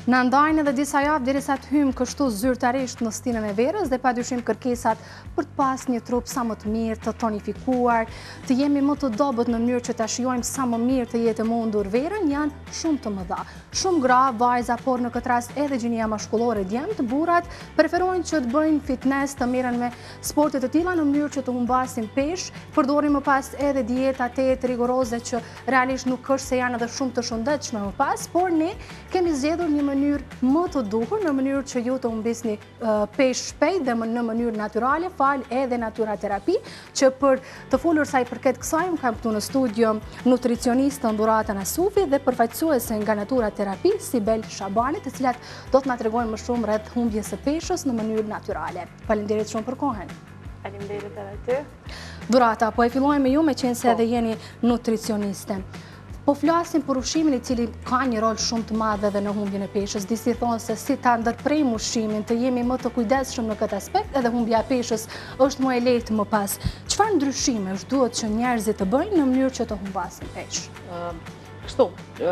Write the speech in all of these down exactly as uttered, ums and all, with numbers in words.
Në ndajnë edhe disa javë derisa të hymë kështu zyrtarisht në stinën e verës dhe padyshim kërkesat për të pas një trup sa më të mirë, të tonifikuar, të jemi më të dobët në mënyrë që të shijojmë sa më mirë të jetë mundur verën, janë shumë të mëdha. Shumë gra, vajza, por në këtë rast edhe gjinia maskullore djemtë, burrat preferojnë që të bëjnë fitness, të merren me sporte të tilla në mënyrë që të humbasin peshë, përdorin më pas edhe dieta të rigoroze që realisht nuk është se janë edhe shumë të shëndetshme më pas, por ne kemi zgjedhur një mënyrë më të duhur, në mënyrë që ju të humbisni peshë shpejt dhe në mënyrë natyrale, fal edhe naturaterapi, që për të folur sa i përket kësaj, më kam këtu në studio nutricionistën Dhurata Nasufi dhe përfaqësuese nga naturaterapi Sibel Shabani, të cilat do të na tregojnë më shumë rreth humbjes së peshës në mënyrë natyrale. Faleminderit shumë për kohën. Faleminderit edhe ty. Dhurata, po e fillojmë me ju me qenë se edhe jeni nutricioniste. Po flasim për ushqimin i cili ka një rol shumë të madh edhe në humbjen e peshës. Disi thonë se si ta ndërprejmë ushqimin, të jemi më të kujdesshëm në këtë aspekt, edhe humbja e peshës është më e lehtë më pas. Çfarë ndryshimesh duhet që njerëzit të bëjnë në mënyrë që të humbasin peshë? Kështu,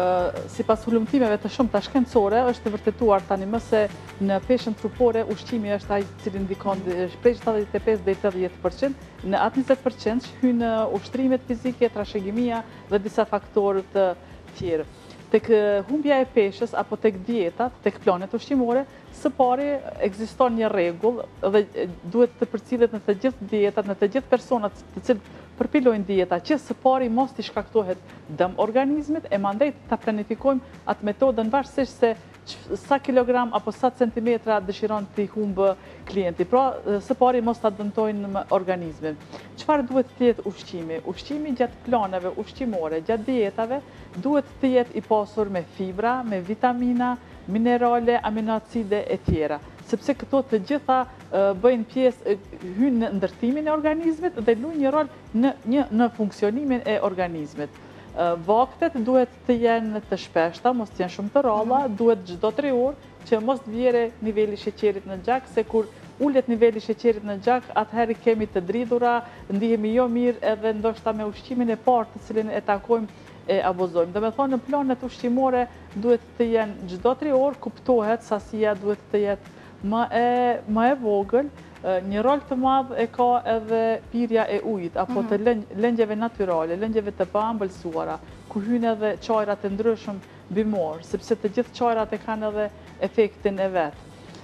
sipas hulumtimeve të shumta shkencore, është të vërtetuar tani më se në peshën trupore ushqimi është ai i cili ndikon prej shtatëdhjetë e pesë deri te tetëdhjetë përqind, në atë njëzet përqind hynë ushtrimet fizike, trashëgimia dhe disa faktorë të tjerë. Tek humbja e peshës apo tek dietat, tek planet ushqimore, së pari ekziston një rregull dhe duhet të përcillet në të gjithë dietat, në të gjithë personat të cilët përpilojnë dieta, që së pari mos t'i shkaktohet dëm organizmit, e mandej ta planifikojmë atë metodën varësisht se sa kilogram apo sa centimetra dëshiron t'i humbë klienti. Pra, së pari mos ta dëmtojnë organizmin. Çfarë duhet të jetë ushqimi? Ushqimi gjatë planeve ushqimore, gjatë dietave, duhet të jetë i pasur me fibra, me vitamina, minerale, aminoacide e tjera. Sepse këto të gjitha bëjnë pjesë, hynë në ndërtimin e organizmit dhe luajnë një rol në, në funksionimin e organizmit. Vaktet duhet të jenë të shpeshta, mos të jenë shumë të ralla, duhet çdo tre orë që mos të vjere niveli sheqerit në gjak, se kur ulet niveli sheqerit në gjak, atëherë kemi të dridhura, ndihemi jo mirë edhe ndoshta me ushqimin e parë të cilin e takojmë e abuzojmë. Dhe me thonë, në planet ushqimore duhet të jenë çdo tre orë, kuptohet sasia duhet të jetë më e, më e vogël. Një rol të madh e ka edhe pirja e ujit, apo të lëngjeve natyrale, lëngjeve të paambëlsuara, ku hynë edhe çajra të ndryshëm bimor, sepse të gjithë çajrat e kanë edhe efektin e vet.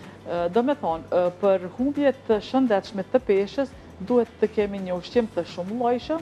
Do me thonë, për humbje të shëndetshme të peshës, duhet të kemi një ushqim të shumë llojshëm,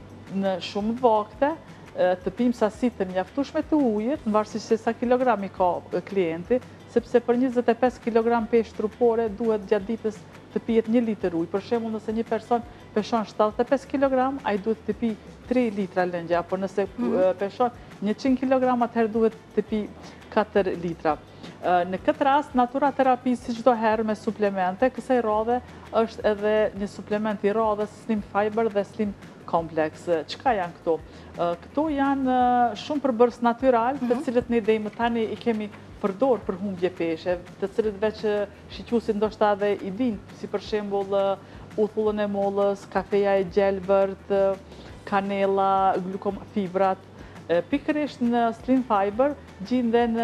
në shumë vakte, të pimë sasi të mjaftueshme të ujit, në varësisht se sa kilogrami ka klienti, sepse për njëzet e pesë kilogram peshë trupore duhet gjatë ditës të pijet një litër ujë. Për shembull, nëse një person peshon shtatëdhjetë e pesë kilogram, ai duhet të pi tre litra lëngje, apo nëse peshon njëqind kilogram, atëherë duhet të pi katër litra. Në këtë rast, naturaterapi, si çdo herë me suplemente, kësaj radhe është edhe një suplement i radhës Slim Fiber dhe Slim Complex. Çka janë këto? Këto janë shumë përbërës natyral, të cilët ne deri më tani i kemi përdor për humbje peshe, të cilët veç shiqvuesit ndoshta edhe i dinë, si për shembull uthullën e mollës, kafeja e gjelbërt, kanella, glukofibrat. Pikërisht në Slim Fiber gjenden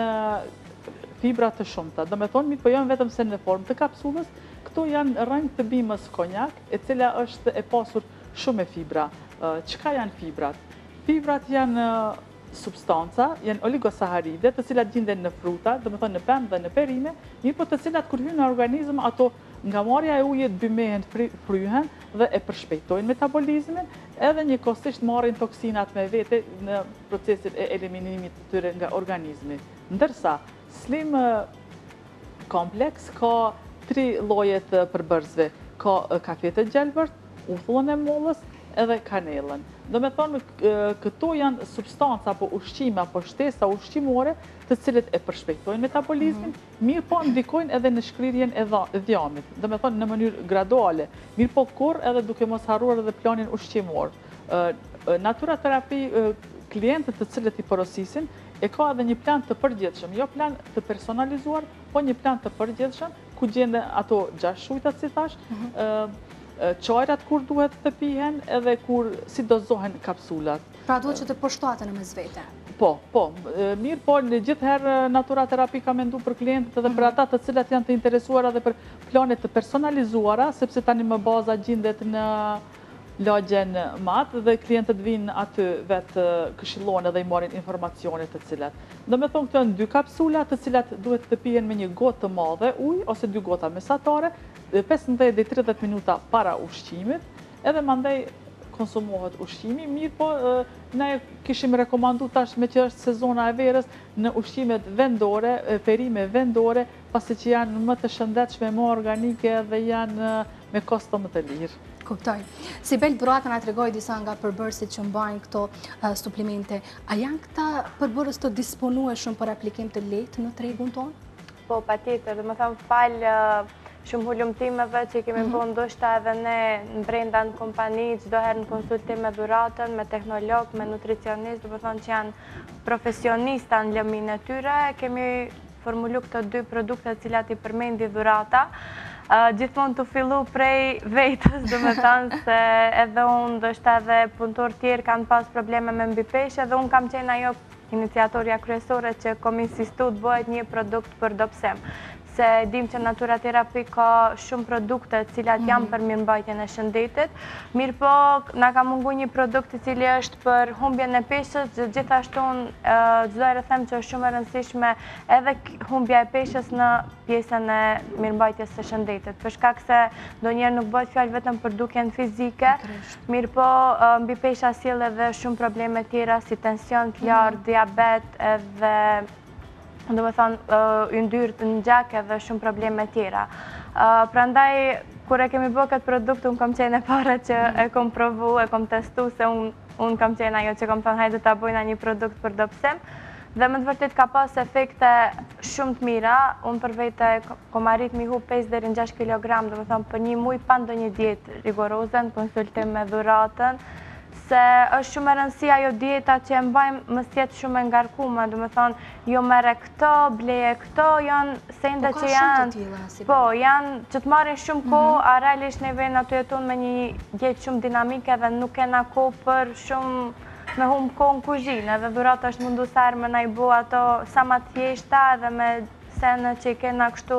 fibra të shumta. Do me thonë, mirë po jo vetëm se në formë të kapsulës, këto janë rrënjë të bimës konjak, e cila është e pasur shumë me fibra. Çka janë fibrat? Fibrat janë substanca, janë oligosaharide, të cilat gjenden në fruta, do me thonë në pemë dhe në perime, mirë po të cilat kur hynë në organizëm, ato nga marrja e ujit bimehen, fryhen dhe e përshpejtojnë metabolizmin, edhe një kosisht marrin toksinat me vete në procesin e eliminimit të tyre nga organizmi. Ndërsa, Slim Complex ka tri lloje të përbërësve. Ka kafe të gjelbërt, uthullën e mollës edhe kanellën. Do me thonë, këto janë substanca apo ushqime apo shtesa ushqimore të cilët e përshpejtojnë metabolizmin, mirë po ndikojnë edhe në shkrirjen e dhjamit. Do me thonë, në mënyrë graduale. Mirë po kur edhe duke mos harruar edhe planin ushqimor. Naturaterapi, klientët të cilët i porosisin, e ka edhe një plan të përgjithshëm, jo plan të personalizuar, po një plan të përgjithshëm, ku gjenden ato gjashtë shujtat, si thash, çajrat kur duhet të pihen edhe kur si dozohen kapsulat. Pra duhet që të përshtaten në mes vete. Po, po. Mirë, po, gjithëherë Natura Terapi ka mendu për klientët edhe për ata të cilat janë të interesuara dhe për planet të personalizuara, sepse tani më baza gjendet në lagjen matë dhe klientët vinë aty vetë këshillon edhe i marrin informacionet të cilat. Do me thonë këto janë dy kapsula të cilat duhet të pijen me një gotë të madhe ujë ose dy gota mesatare, pesëmbëdhjetë deri tridhjetë minuta para ushqimit, edhe mandej konsumohet ushqimi. Mirë po, ne kishim rekomandu tash me që është sezona e verës në ushqimet vendore, perime vendore, pasi që janë më të shëndetshme, më organike dhe janë me kosto më të lirë. Kuptoj. Sibel Burata na tregoi disa nga përbërësit që mbajnë këto suplemente. A janë këta përbërës të disponueshëm për aplikim të lehtë në tregun tonë? Po, patjetër, dhe më thamë falë shumë hulumtimeve që kemi bërë ndoshta edhe ne në brenda në kompani, çdo herë në konsultim me dhuratën, me teknolog, me nutricionist, dhe më thamë që janë profesionista në lëmin e tyre, kemi formulu këto dy produkte cilat i përmendi dhurata. Gjithmonë të fillu prej vetës, dhe me thanë se edhe unë dështë edhe punëtor tjerë kanë pas probleme me mbipeshe dhe unë kam qenë ajo iniciatorja kryesore që kom insistu të bëhet një produkt për dopsem. Se dim që Natura Terapi ka shumë produkte cilat janë për mirëmbajtjen e shëndetit. Mirë po, na ka mungu një produkt i cili është për humbjen e peshës, gjithashtu çdo herë them që është shumë e rëndësishme edhe humbja e peshës në pjesën e mirëmbajtjes së shëndetit. Për shkak se ndonjëherë nuk bëhet fjalë vetëm për dukjen fizike, mirë po mbi pesha sjell edhe shumë probleme tjera si tension të lartë, diabet edhe do me thonë yndyrë të në gjak edhe shumë probleme tjera. Prandaj, kur e kemi bërë këtë produkt, unë kom qenë e para që e kom provu, e kom testu, se unë kom qenë ajo që kom thonë hajde ta bojna një produkt për dopsim. Dhe më të vërtit ka pas efekte shumë të mira, unë për vete kom arrit mi hu pesë deri në gjashtë kilogram, do me thonë për një muj pa ndonjë dietë rigoroze, në konsultim me dhuratën, se është shumë e rëndësia ajo dieta që e mbajmë mos jetë shumë e ngarkuar, do me thonë, jo mere këto, bleje këto, janë sende që janë, po, janë që të marrin shumë kohë, a realisht ne vjen aty jetun me një jetë shumë dinamike dhe nuk kena kohë për shumë me humb kohë në kuzhinë, edhe dhurata është mundusar me na i bo ato sa ma të thjeshta edhe me sene që i kena kështu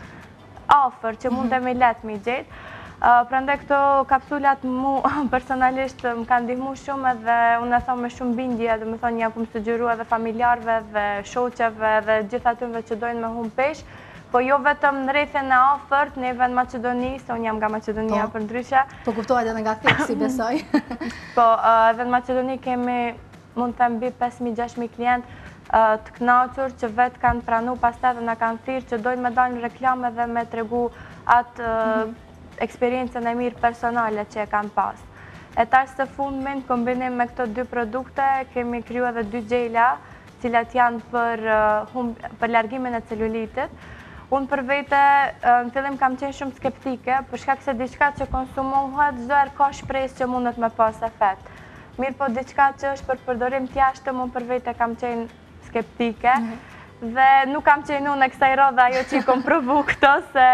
afër që mundemi letë mi gjetë. Prandaj këto kapsulat mu personalisht më kanë ndihmu shumë edhe unë e thonë me shumë bindje, dhe më thonë ja kum sugjeru edhe familjarve dhe shoqeve dhe gjithë atyve që dojnë me humb peshë, po jo vetëm në rrethin e afërt, neve në Maqedoni, se unë jam nga Maqedonia për ndryshe. Po kuptohet edhe nga theksi besoj. Po, edhe në Maqedoni kemi mund të mbi pesë mijë gjashtë mijë klient të kënaqur që vetë kanë pranu pastaj dhe na kanë thirrë që dojnë me dalë në reklame dhe me tregu atë eksperiencën e mirë personale që e kanë pas. E tash së fundmi, në kombinim me këto dy produkte, kemi kryu edhe dy gjela, cilat janë për, për largimin e celulitit. Unë për vete, në fillim kam qenë shumë skeptike, për shkak se diçka që konsumohet, çdo herë ka shpresë që mundet me pas efekt. Mirë po diçka që është për përdorim të jashtëm, unë për vete kam qenë skeptike, dhe nuk kam qenë unë e kësaj radhe ajo që i kom provu këto, se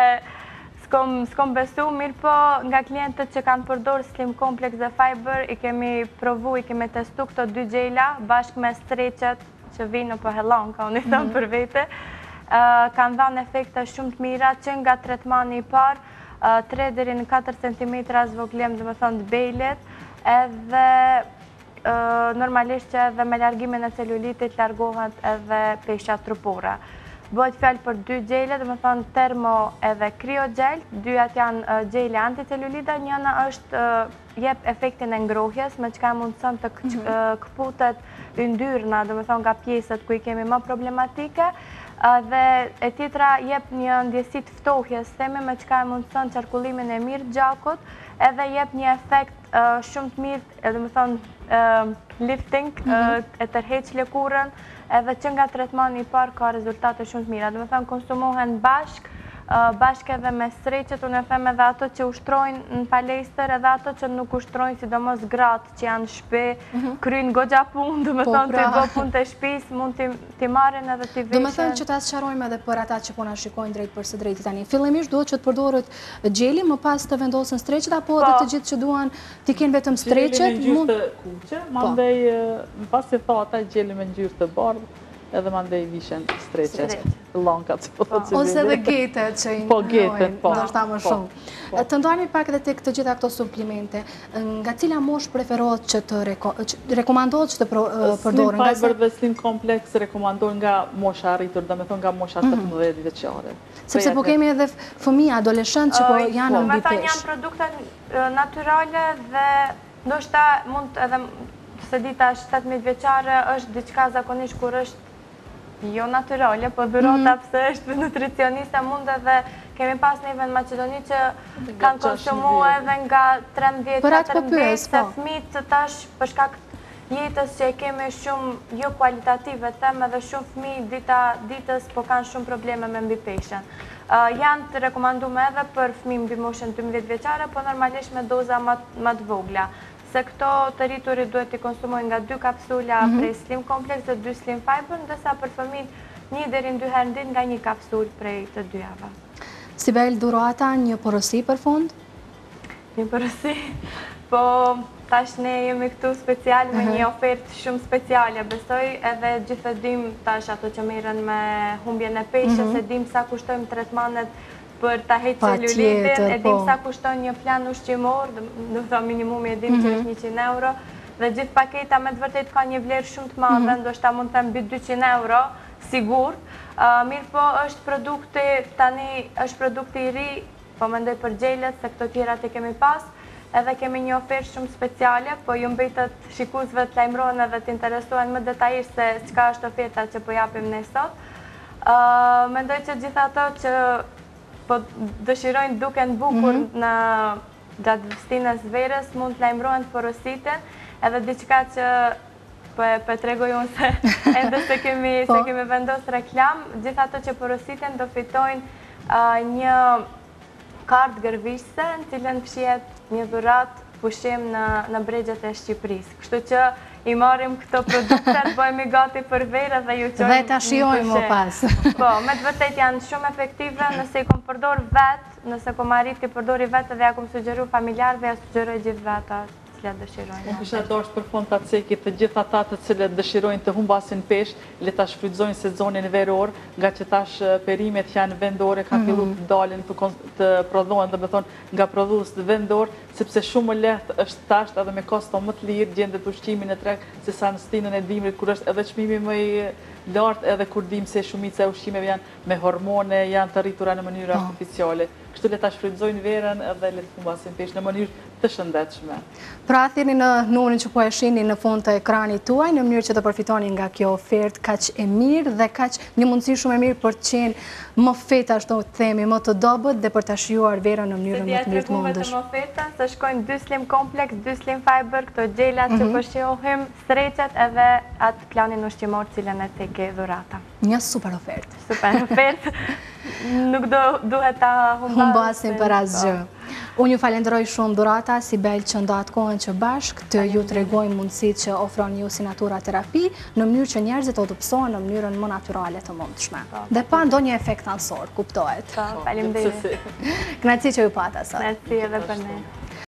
s'kom besu, mirë po nga klientët që kanë përdorë Slim Complex dhe Fiber, i kemi provu, i kemi testu këto dy gjela, bashkë me streqet që vinë për helon, ka unë i thëmë për vete, kanë dhanë efekte shumë të mira, që nga tretmani i parë, tre deri në katër centimetra zvoglem, dhe me thonë të bejlet, edhe normalisht që edhe me largimin e celulitit largohet edhe peshat trupore. Bëhet fjalë për dy gjele, dhe me thonë termo edhe kryo gjel, dyjat janë gjele anticelulida, njëna është jep efektin e ngrohjes, me qka mundëson të këputet yndyrna, dhe me thonë nga pjesët ku i kemi më problematike, dhe e tjetra jep një ndjesit ftohjes, themi me qka mundëson qarkullimin e mirë gjakut, edhe jep një efekt shumë të mirë, dhe me thonë lifting, e tërheq lëkurën, edhe që nga tretmani i parë ka rezultate shumë të mira. Dhe me thënë konsumohen bashk, bashkë edhe me streqet, unë e them edhe ato që ushtrojnë në palestër, edhe ato që nuk ushtrojnë, sidomos gratë që janë shpe, krynë gogja punë, dhe me thonë të bo punë të shpis, mund t'i marrin edhe t'i veshen. Dhe me thonë që ta sqarojmë edhe për ata që po na shikojnë drejt për së drejti tani. Fillimisht duhet që të përdorët gjeli, më pas të vendosen streqet, apo edhe të gjithë që duan t'i kenë vetëm streqet? Gjeli me ngjyrë të kuqe, mandej, më pas si tha ata gjeli me ngjyrë të bardhë, edhe mandej vishen streqet, lankat. Ose edhe getet që i njojnë, ndoshta më shumë. Të ndojmë pak edhe të këtë gjitha këto suplimente, nga cila mosh preferohet që të rekomandohet që të përdorën? Slim Fiber dhe Slim Complex rekomandohen nga mosha arritur, dhe me thonë nga mosha shtatëmbëdhjetë vjeçare. Sepse po kemi edhe fëmijë, adoleshent që po janë në mbi pesh. Me janë produkte natyrale dhe ndoshta mund edhe se dita shtatëmbëdhjetë vjeçare është diçka zakonisht kur është jo natyrale, po dhurata pse është nutricioniste mund edhe kemi pas neve në Maqedoni që kanë konsumu edhe nga trembëdhjetë katërmbëdhjetë se fëmijët tash për shkak jetës që e kemi shumë jo kualitative them edhe shumë fëmijë dita ditës po kanë shumë probleme me mbipeshen. Janë të rekomanduar edhe për fëmijë mbi moshën dymbëdhjetë vjeçare, po normalisht me doza më të vogla. Se këto të rriturit duhet t'i konsumojnë nga dy kapsula prej Slim Complex dhe dy Slim Fiber, ndërsa për fëmijët një deri në dy herë në ditë nga një kapsul prej të dyjave. Sibel, Dhurata, një porosi për fund? Një porosi? Po, tash ne jemi këtu special me një ofertë shumë speciale. Besoj edhe gjithë dim tash ato që merren me humbjen e peshës, e dim sa kushtojmë tretmanet për ta heqë celulitin, e dim sa kushton një plan ushqimor, do të minimumi e dim që është njëqind euro, dhe gjithë paketa me të vërtet ka një vlerë shumë të madhe, ndoshta mund të mbi dyqind euro, sigur. Mirë po është produkti, tani është produkti i ri, po mendoj për gjelet, se këto tjera të kemi pas, edhe kemi një ofertë shumë speciale, po ju mbetët shikuesve të lajmërohen edhe të interesohen më detajisht se çka është oferta që po japim ne sot. Mendoj që gjithë ato që po dëshirojnë duken bukur në gjatë festinës verës, mund të lajmërohen të porositin, edhe diçka që po tregoj unë se ende se kemi vendos reklam, gjithë ato që porositin do fitojnë një kartë gërvishse, në cilën fshihet një dhuratë pushim në bregjet e Shqipërisë. Kështu që i marim këto produktet, bëjmë i gati për verë dhe ju qojmë dhe ta shijojmë më pas. Po, me të vërtet janë shumë efektive, nëse i kom përdor vetë, nëse kom arrit të përdori vetë dhe ja kom sugjeru familjarëve, ja sugjeroj gjithë vetë cilat dëshirojnë. Unë kisha dashur për fond ta ceki të gjithë ata të cilët dëshirojnë të humbasin peshë, le ta shfrytëzojnë sezonin veror, nga që tash perimet janë vendore, ka filluar të dalin të prodhohen, do të thonë, nga prodhues vendor, sepse shumë më lehtë është tash edhe me kosto më të lirë gjendet ushqimin në treg se sa në stinën e dimrit kur është edhe çmimi më i lartë, edhe kur dim se shumica e ushqimeve janë me hormone, janë të rritura në mënyrë artificiale. Kështu le ta shfrytëzojnë verën edhe le të humbasin peshë në mënyrë të shëndetshme. Pra thirrni në numrin që po e shihni në fund të ekranit tuaj në mënyrë që të përfitoni nga kjo ofertë kaq e mirë dhe kaq një mundësi shumë e mirë për të qenë më fet ashtu të themi, më të dobët dhe për ta shijuar verën në mënyrën më të mirë të mundësh. Se ofertën, se shkojnë dy Slim Complex, dy Slim Fiber, këto gjelat që po shohim, streqet edhe atë planin ushqimor cilën e tek Dhurata. Një super ofertë. Super ofertë. Nuk duhet ta humbasim për asgjë. Unë ju falenderoj shumë Dhurata, Sibel që ndo atë kohën që bashkë të ju të regojnë mundësit që ofron ju si natura terapi në mënyrë që njerëzit o të pësohen në mënyrën më naturale të mundshme. Dhe pa ndo një efekt ansor, kuptohet. Faleminderit. Kënaqësi që ju pata sot. Kënaqësi edhe për ne.